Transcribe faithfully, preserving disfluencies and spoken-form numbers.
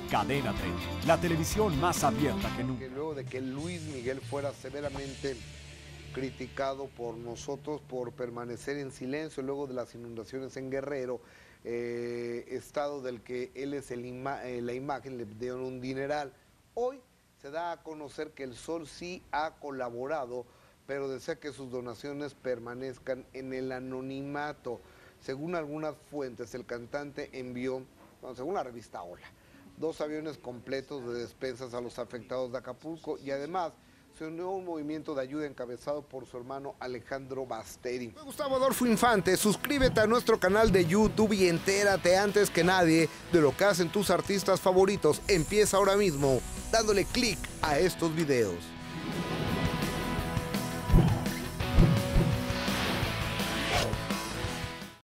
Cadena treinta, la televisión más abierta que nunca. Que luego de que Luis Miguel fuera severamente criticado por nosotros por permanecer en silencio luego de las inundaciones en Guerrero, eh, estado del que él es el ima eh, la imagen, le dieron un dineral. Hoy se da a conocer que el Sol sí ha colaborado, pero desea que sus donaciones permanezcan en el anonimato. Según algunas fuentes, el cantante envió, bueno, según la revista Hola, dos aviones completos de despensas a los afectados de Acapulco y además se unió a un movimiento de ayuda encabezado por su hermano Alejandro Basteri. Soy Gustavo Adolfo Infante, suscríbete a nuestro canal de YouTube y entérate antes que nadie de lo que hacen tus artistas favoritos. Empieza ahora mismo dándole clic a estos videos.